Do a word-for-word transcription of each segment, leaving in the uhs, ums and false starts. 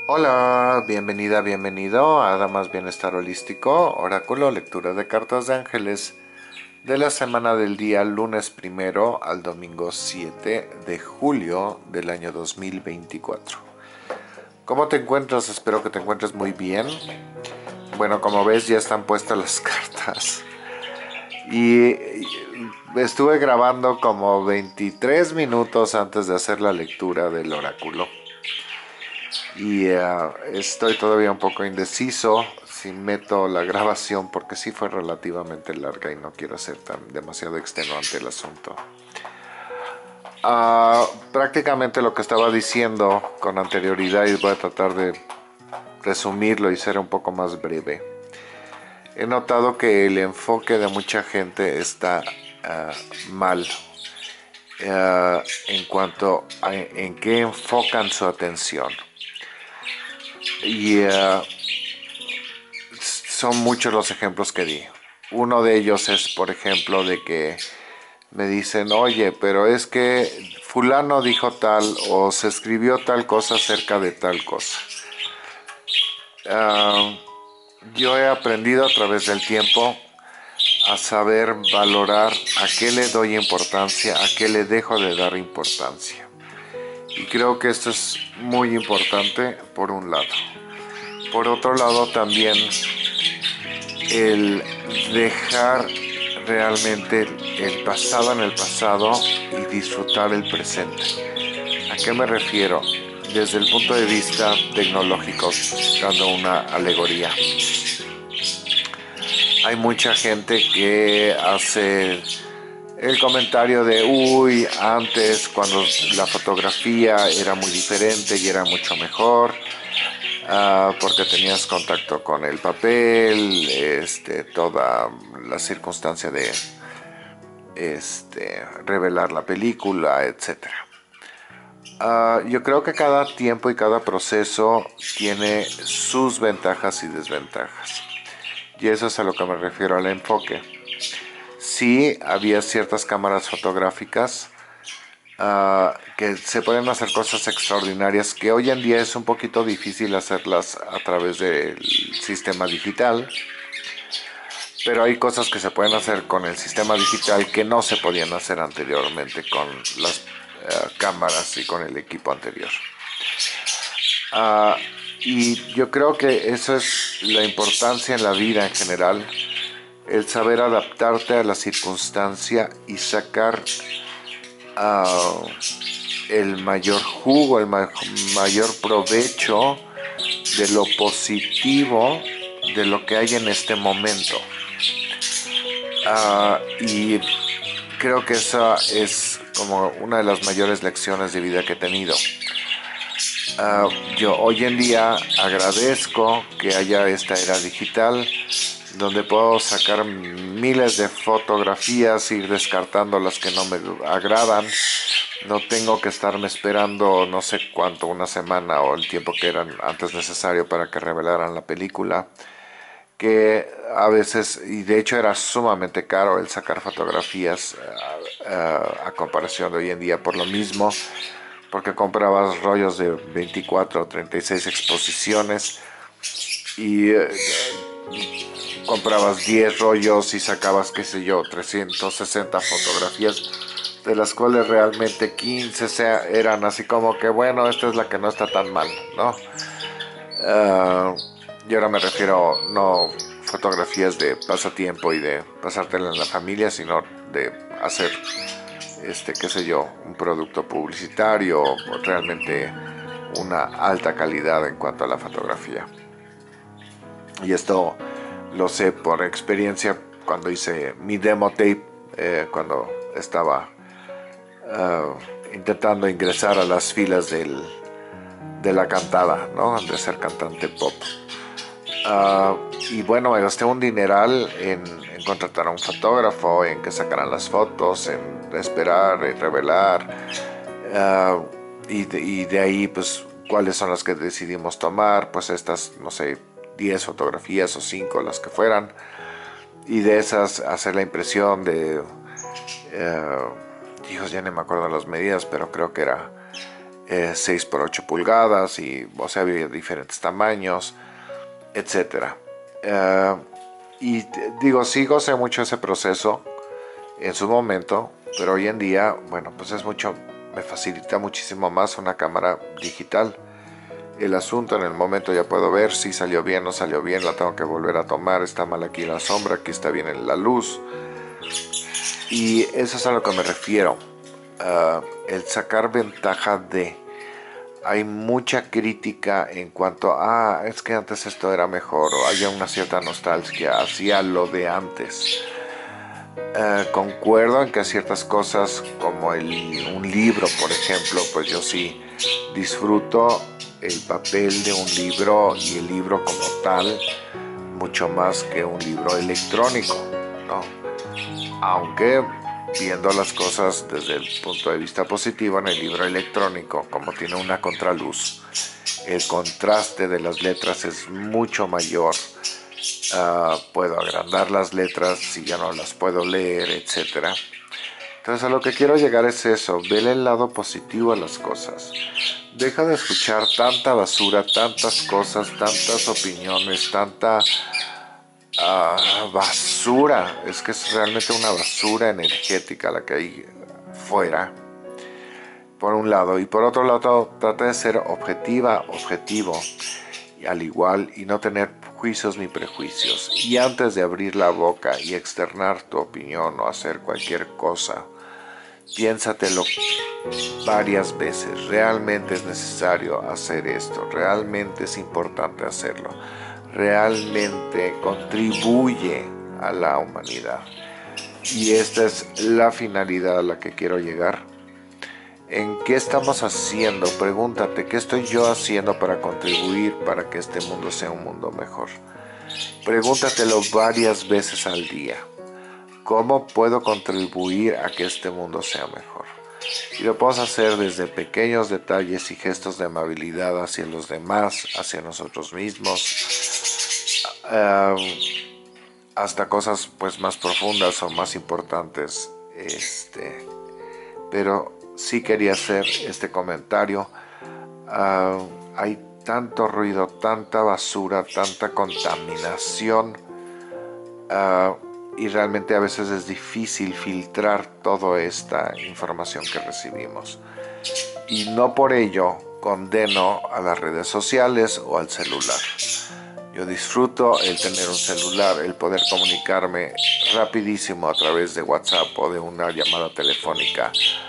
Hola, bienvenida, bienvenido a Damas Bienestar Holístico, Oráculo, lectura de cartas de ángeles de la semana del día lunes primero al domingo siete de julio del año dos mil veinticuatro. ¿Cómo te encuentras? Espero que te encuentres muy bien. Bueno, como ves ya están puestas las cartas y estuve grabando como veintitrés minutos antes de hacer la lectura del oráculo. Y uh, estoy todavía un poco indeciso si meto la grabación porque sí fue relativamente larga y no quiero hacer tan demasiado extenuante el asunto. Uh, prácticamente lo que estaba diciendo con anterioridad, y voy a tratar de resumirlo y ser un poco más breve. He notado que el enfoque de mucha gente está uh, mal uh, en cuanto a en qué enfocan su atención. Y uh, son muchos los ejemplos que di. Uno de ellos es, por ejemplo, de que me dicen, oye, pero es que fulano dijo tal o se escribió tal cosa acerca de tal cosa. Uh, yo he aprendido a través del tiempo a saber valorar a qué le doy importancia, a qué le dejo de dar importancia. Y creo que esto es muy importante por un lado. Por otro lado también el dejar realmente el pasado en el pasado y disfrutar el presente. ¿A qué me refiero? Desde el punto de vista tecnológico, dando una alegoría. Hay mucha gente que hace el comentario de, uy, antes cuando la fotografía era muy diferente y era mucho mejor. Uh, porque tenías contacto con el papel, este, toda la circunstancia de este, revelar la película, etcétera. Uh, yo creo que cada tiempo y cada proceso tiene sus ventajas y desventajas. Y eso es a lo que me refiero al enfoque. Sí, había ciertas cámaras fotográficas Uh, que se pueden hacer cosas extraordinarias que hoy en día es un poquito difícil hacerlas a través del sistema digital, pero hay cosas que se pueden hacer con el sistema digital que no se podían hacer anteriormente con las uh, cámaras y con el equipo anterior. Uh, y yo creo que eso es la importancia en la vida en general, el saber adaptarte a la circunstancia y sacar Uh, el mayor jugo, el ma mayor provecho de lo positivo de lo que hay en este momento. Uh, y creo que esa es como una de las mayores lecciones de vida que he tenido. Uh, yo hoy en día agradezco que haya esta era digital donde puedo sacar miles de fotografías, ir descartando las que no me agradan. No tengo que estarme esperando no sé cuánto, una semana o el tiempo que era antes necesario para que revelaran la película. Que a veces, y de hecho era sumamente caro el sacar fotografías uh, uh, a comparación de hoy en día por lo mismo, porque comprabas rollos de veinticuatro o treinta y seis exposiciones y uh, comprabas diez rollos y sacabas, qué sé yo, trescientas sesenta fotografías, de las cuales realmente quince sea, eran así como que, bueno, esta es la que no está tan mal, ¿no? Uh, y ahora me refiero no fotografías de pasatiempo y de pasártela en la familia, sino de hacer, este, qué sé yo, un producto publicitario o realmente una alta calidad en cuanto a la fotografía. Y esto lo sé por experiencia cuando hice mi demo tape, eh, cuando estaba uh, intentando ingresar a las filas del, de la cantada, ¿no? De ser cantante pop. Uh, y bueno, me gasté un dineral en, en contratar a un fotógrafo, en que sacaran las fotos, en esperar, en revelar. Uh, y, de, y de ahí, pues, cuáles son las que decidimos tomar, pues estas, no sé, diez fotografías o cinco, las que fueran, y de esas hacer la impresión de uh, hijos, ya no me acuerdo las medidas, pero creo que era eh, seis por ocho pulgadas, y, o sea, había diferentes tamaños, etcétera. Uh, y digo, sí gocé mucho ese proceso en su momento, pero hoy en día, bueno, pues es mucho, me facilita muchísimo más una cámara digital. El asunto en el momento ya puedo ver si salió bien, no salió bien, la tengo que volver a tomar, está mal aquí la sombra, aquí está bien en la luz. Y eso es a lo que me refiero, uh, el sacar ventaja de... Hay mucha crítica en cuanto a, ah, es que antes esto era mejor, o había una cierta nostalgia hacia lo de antes. Uh, concuerdo en que ciertas cosas, como el, un libro, por ejemplo, pues yo sí disfruto el papel de un libro y el libro como tal mucho más que un libro electrónico, ¿no? Aunque viendo las cosas desde el punto de vista positivo, en el libro electrónico, como tiene una contraluz, el contraste de las letras es mucho mayor. Uh, puedo agrandar las letras si ya no las puedo leer, etcétera. Entonces a lo que quiero llegar es eso, vele el lado positivo a las cosas. Deja de escuchar tanta basura, tantas cosas, tantas opiniones, tanta uh, basura. Es que es realmente una basura energética la que hay fuera, por un lado. Y por otro lado, trata de ser objetiva, objetivo, y al igual, y no tener juicios ni prejuicios. Y antes de abrir la boca y externar tu opinión o hacer cualquier cosa, piénsatelo varias veces. ¿Realmente es necesario hacer esto? ¿Realmente es importante hacerlo? ¿Realmente contribuye a la humanidad? Y esta es la finalidad a la que quiero llegar. ¿En qué estamos haciendo? Pregúntate, ¿qué estoy yo haciendo para contribuir para que este mundo sea un mundo mejor? Pregúntatelo varias veces al día. ¿Cómo puedo contribuir a que este mundo sea mejor? Y lo podemos hacer desde pequeños detalles y gestos de amabilidad hacia los demás, hacia nosotros mismos, um, hasta cosas pues más profundas o más importantes. Este, pero sí quería hacer este comentario. Uh, hay tanto ruido, tanta basura, tanta contaminación. Uh, y realmente a veces es difícil filtrar toda esta información que recibimos. Y no por ello condeno a las redes sociales o al celular. Yo disfruto el tener un celular, el poder comunicarme rapidísimo a través de WhatsApp o de una llamada telefónica,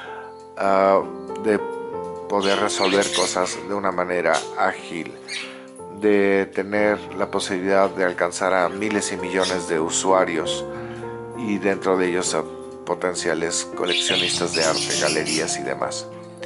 uh, de poder resolver cosas de una manera ágil, de tener la posibilidad de alcanzar a miles y millones de usuarios y dentro de ellos a potenciales coleccionistas de arte, galerías y demás.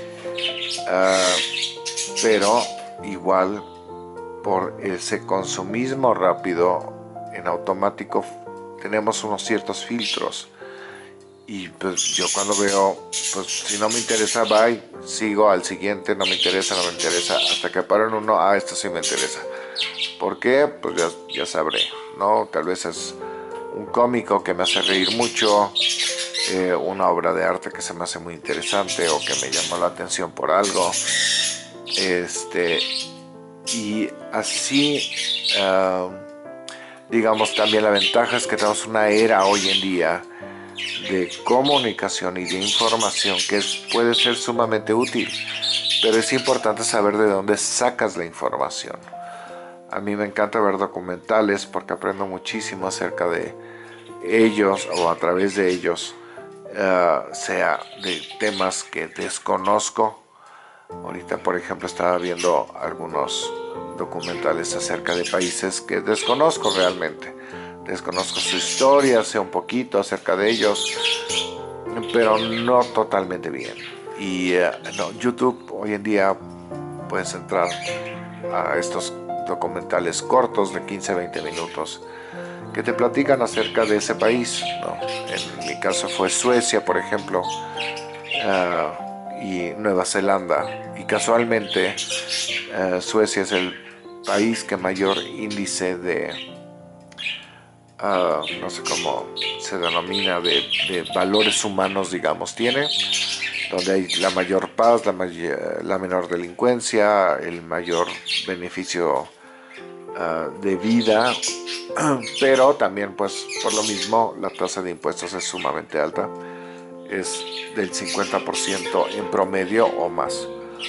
Uh, pero igual por ese consumismo rápido, en automático tenemos unos ciertos filtros. Y pues yo cuando veo, pues si no me interesa, bye, sigo al siguiente, no me interesa, no me interesa, hasta que paro en uno, ah, esto sí me interesa. ¿Por qué? Pues ya, ya sabré, ¿no? Tal vez es un cómico que me hace reír mucho, eh, una obra de arte que se me hace muy interesante o que me llamó la atención por algo. Este, y así, uh, digamos, también la ventaja es que tenemos una era hoy en día de comunicación y de información que es, puede ser sumamente útil, pero es importante saber de dónde sacas la información. A mí me encanta ver documentales porque aprendo muchísimo acerca de ellos o a través de ellos, uh, sea de temas que desconozco. Ahorita, por ejemplo, estaba viendo algunos documentales acerca de países que desconozco realmente. Desconozco su historia, sé un poquito acerca de ellos, pero no totalmente bien. Y uh, no, YouTube hoy en día puedes entrar a estos documentales cortos de quince a veinte minutos que te platican acerca de ese país, ¿no? En mi caso fue Suecia, por ejemplo, uh, y Nueva Zelanda. Y casualmente uh, Suecia es el país que mayor índice de Uh, no sé cómo se denomina, de, de valores humanos, digamos, tiene, donde hay la mayor paz, la, may la menor delincuencia, el mayor beneficio uh, de vida, pero también pues por lo mismo la tasa de impuestos es sumamente alta, es del cincuenta por ciento en promedio o más.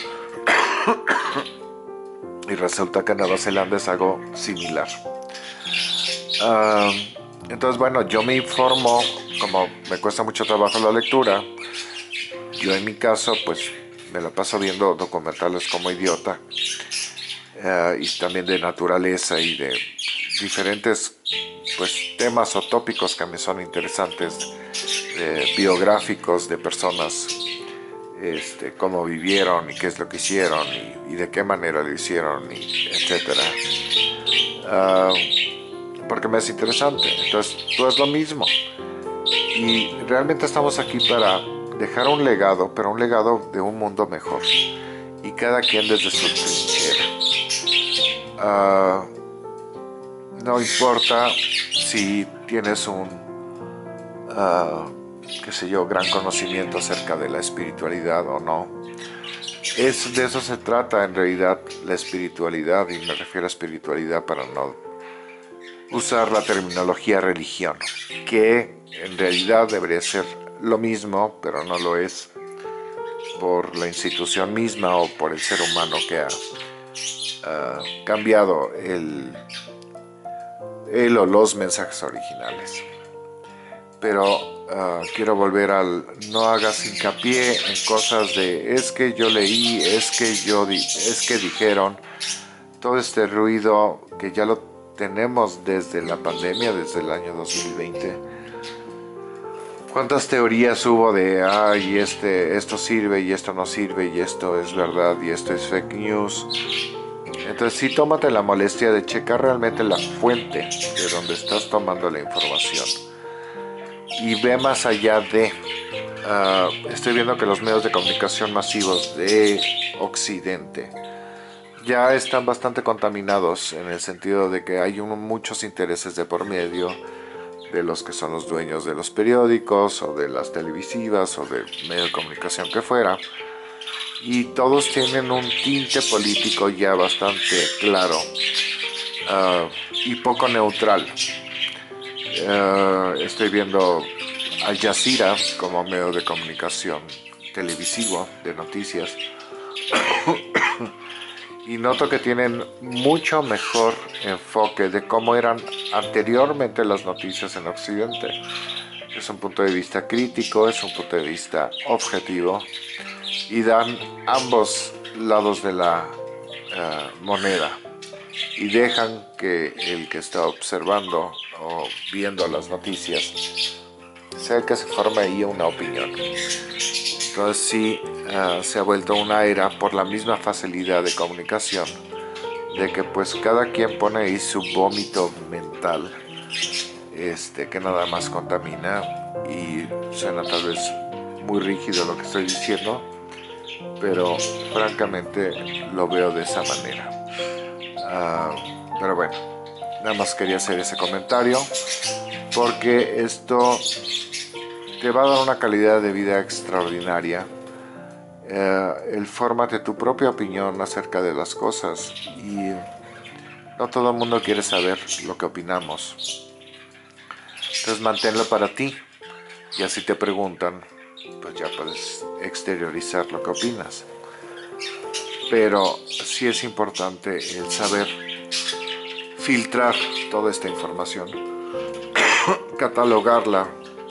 Y resulta que en Nueva Zelanda es algo similar. Uh, entonces bueno, yo me informo, como me cuesta mucho trabajo la lectura. Yo en mi caso pues me la paso viendo documentales como idiota, uh, y también de naturaleza y de diferentes pues temas o tópicos que me son interesantes, eh, biográficos de personas, este, cómo vivieron y qué es lo que hicieron y, y de qué manera lo hicieron, y etcétera. Uh, porque me es interesante. Entonces todo es lo mismo y realmente estamos aquí para dejar un legado, pero un legado de un mundo mejor, y cada quien desde su trinchera. Uh, no importa si tienes un uh, qué sé yo, gran conocimiento acerca de la espiritualidad o no. Es, de eso se trata en realidad la espiritualidad, y me refiero a espiritualidad para no usar la terminología religión, que en realidad debería ser lo mismo, pero no lo es, por la institución misma o por el ser humano que ha uh, cambiado el, el o los mensajes originales. Pero uh, quiero volver al no hagas hincapié en cosas de es que yo leí, es que yo di, es que dijeron, todo este ruido que ya lo tenemos desde la pandemia, desde el año dos mil veinte. ¿Cuántas teorías hubo de ay, este, esto sirve y esto no sirve, y esto es verdad y esto es fake news? Entonces sí, tómate la molestia de checar realmente la fuente de donde estás tomando la información. Y ve más allá de... Uh, estoy viendo que los medios de comunicación masivos de Occidente ya están bastante contaminados, en el sentido de que hay un, muchos intereses de por medio de los que son los dueños de los periódicos o de las televisivas o del medio de comunicación que fuera, y todos tienen un tinte político ya bastante claro, uh, y poco neutral. Uh, estoy viendo Al Jazeera como medio de comunicación televisivo de noticias y noto que tienen mucho mejor enfoque de cómo eran anteriormente las noticias en Occidente. Es un punto de vista crítico, es un punto de vista objetivo, y dan ambos lados de la uh, moneda, y dejan que el que está observando o viendo las noticias sea el que se forme ahí una opinión. Entonces sí, uh, se ha vuelto una era, por la misma facilidad de comunicación, de que pues cada quien pone ahí su vómito mental, este, que nada más contamina, y suena tal vez muy rígido lo que estoy diciendo, pero francamente lo veo de esa manera. Uh, pero bueno, nada más quería hacer ese comentario, porque esto te va a dar una calidad de vida extraordinaria. Eh, el fórmate tu propia opinión acerca de las cosas, y no todo el mundo quiere saber lo que opinamos. Entonces manténlo para ti, y así te preguntan, pues ya puedes exteriorizar lo que opinas. Pero sí es importante el saber filtrar toda esta información, catalogarla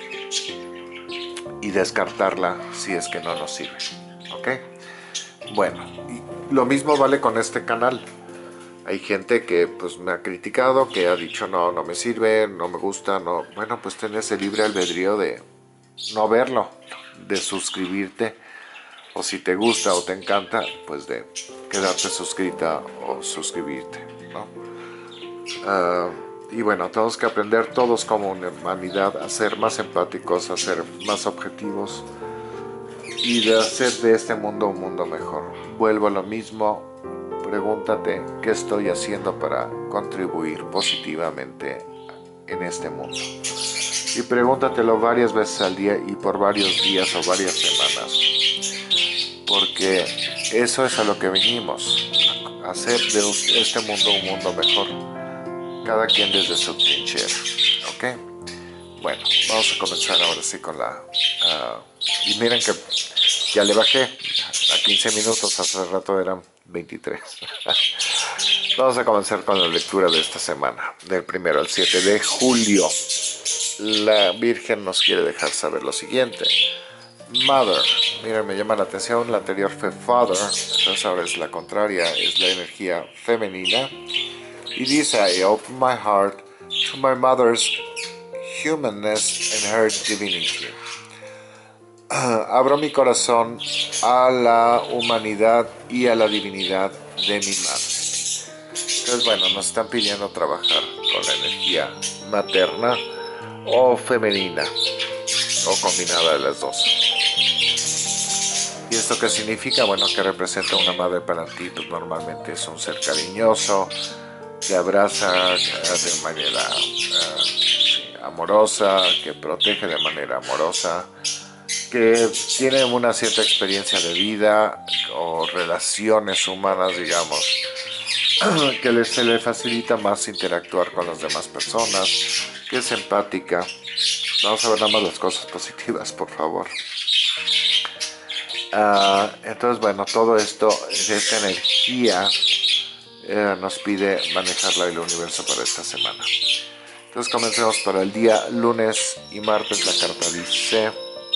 y descartarla si es que no nos sirve. ¿Ok? Bueno, y lo mismo vale con este canal. Hay gente que pues me ha criticado, que ha dicho no, no me sirve, no me gusta, no. Bueno, pues tienes el libre albedrío de no verlo, de suscribirte, o si te gusta o te encanta, pues de quedarte suscrita o suscribirte, ¿no? Uh, y bueno, tenemos que aprender todos como una humanidad a ser más empáticos, a ser más objetivos, y de hacer de este mundo un mundo mejor. Vuelvo a lo mismo, pregúntate qué estoy haciendo para contribuir positivamente en este mundo. Y pregúntatelo varias veces al día y por varios días o varias semanas. porque eso es a lo que venimos, a hacer de este mundo un mundo mejor, cada quien desde su trinchera, ¿ok? Bueno, vamos a comenzar ahora sí con la... Uh, y miren que ya le bajé a quince minutos, hace rato eran veintitrés. Vamos a comenzar con la lectura de esta semana, del primero al siete de julio. La Virgen nos quiere dejar saber lo siguiente. Mother, miren, me llama la atención, la anterior fue Father, entonces ahora es la contraria, es la energía femenina. Y dice, I open my heart to my mother's humanness and her divinity. Uh, abro mi corazón a la humanidad y a la divinidad de mi madre. Entonces, bueno, nos están pidiendo trabajar con la energía materna o femenina, o combinada de las dos. ¿Y esto qué significa? Bueno, que representa una madre para ti, pues normalmente es un ser cariñoso, que abraza de manera uh, sí, amorosa, que protege de manera amorosa, que tiene una cierta experiencia de vida o relaciones humanas, digamos, que le, se le facilita más interactuar con las demás personas, que es empática. Vamos a ver nada más las cosas positivas, por favor. Uh, entonces, bueno, todo esto, esta energía, eh, nos pide manejarla el universo para esta semana. Entonces, comencemos para el día lunes y martes. La carta dice,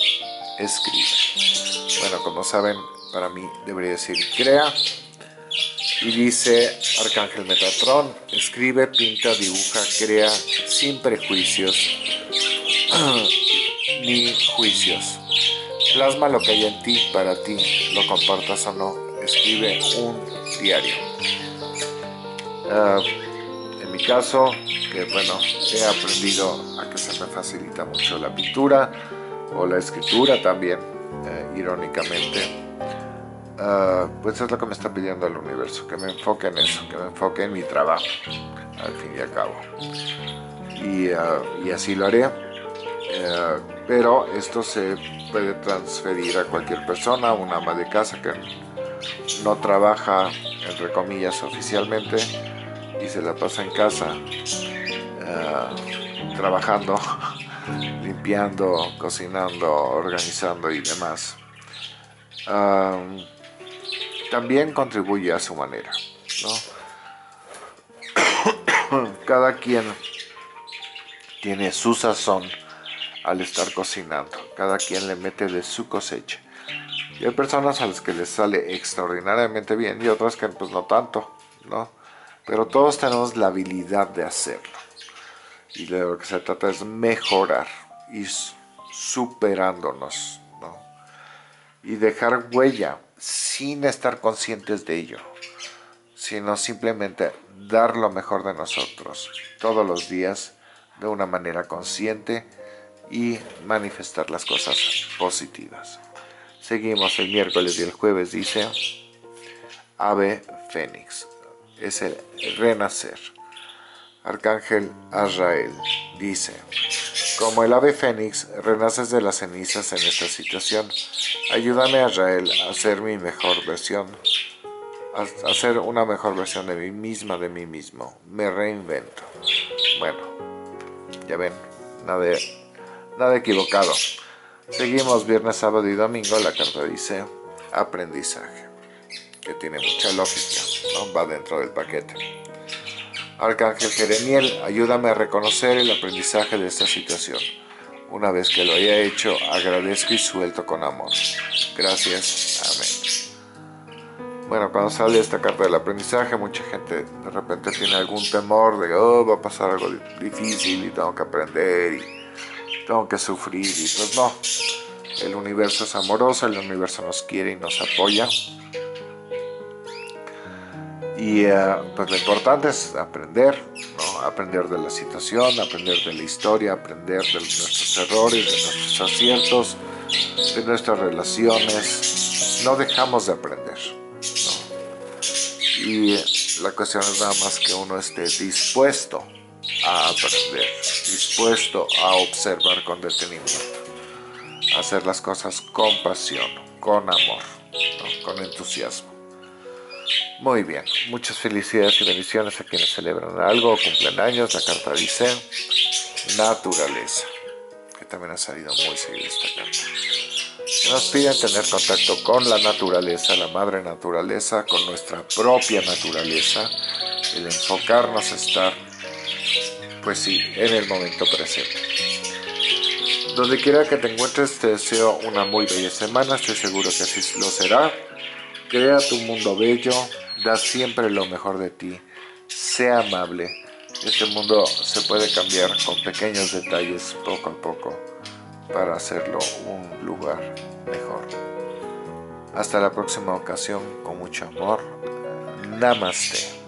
escribe. Bueno, como saben, para mí debería decir crea. Y dice Arcángel Metatrón, escribe, pinta, dibuja, crea, sin prejuicios ni juicios. Plasma lo que hay en ti, para ti, lo compartas o no. Escribe un diario. Uh, en mi caso, que bueno, he aprendido a que se me facilita mucho la pintura o la escritura también, uh, irónicamente. Uh, pues es lo que me está pidiendo el universo, que me enfoque en eso, que me enfoque en mi trabajo, al fin y al cabo. Y, uh, y así lo haré. Uh, pero esto se puede transferir a cualquier persona, una ama de casa que no trabaja, entre comillas, oficialmente, y se la pasa en casa uh, trabajando, limpiando, cocinando, organizando y demás. Uh, también contribuye a su manera, ¿no? Cada quien tiene su sazón al estar cocinando, cada quien le mete de su cosecha. Y hay personas a las que les sale extraordinariamente bien y otras que pues no tanto, ¿no? Pero todos tenemos la habilidad de hacerlo. Y de lo que se trata es mejorar y superándonos, ¿no? Y dejar huella sin estar conscientes de ello, sino simplemente dar lo mejor de nosotros todos los días de una manera consciente y manifestar las cosas positivas. Seguimos el miércoles y el jueves, dice Ave Fénix, es el renacer. Arcángel Azrael dice, como el ave fénix, renaces de las cenizas en esta situación. Ayúdame, Azrael, a ser mi mejor versión, a ser una mejor versión de mí misma, de mí mismo. Me reinvento. Bueno, ya ven, nada, nada equivocado. Seguimos viernes, sábado y domingo. La carta dice aprendizaje, que tiene mucha lógica, ¿no? Va dentro del paquete. Arcángel Jeremiel, ayúdame a reconocer el aprendizaje de esta situación. Una vez que lo haya hecho, agradezco y suelto con amor. Gracias. Amén. Bueno, cuando sale esta carta del aprendizaje, mucha gente de repente tiene algún temor de, oh, va a pasar algo difícil y tengo que aprender y tengo que sufrir. Y pues no, el universo es amoroso, el universo nos quiere y nos apoya. Y uh, pues lo importante es aprender, ¿no? Aprender de la situación, aprender de la historia, aprender de nuestros errores, de nuestros aciertos, de nuestras relaciones. No dejamos de aprender, ¿no? Y la cuestión es nada más que uno esté dispuesto a aprender, dispuesto a observar con detenimiento, a hacer las cosas con pasión, con amor. ¿no? Con entusiasmo. Muy bien, muchas felicidades y bendiciones a quienes celebran algo o cumplen años. La carta dice naturaleza, que también ha salido muy seguido esta carta. Nos piden tener contacto con la naturaleza, la madre naturaleza, con nuestra propia naturaleza, el enfocarnos a estar, pues sí, en el momento presente. Donde quiera que te encuentres, te deseo una muy bella semana, estoy seguro que así lo será. Crea tu mundo bello, da siempre lo mejor de ti, sea amable. Este mundo se puede cambiar con pequeños detalles poco a poco para hacerlo un lugar mejor. Hasta la próxima ocasión, con mucho amor. Namaste.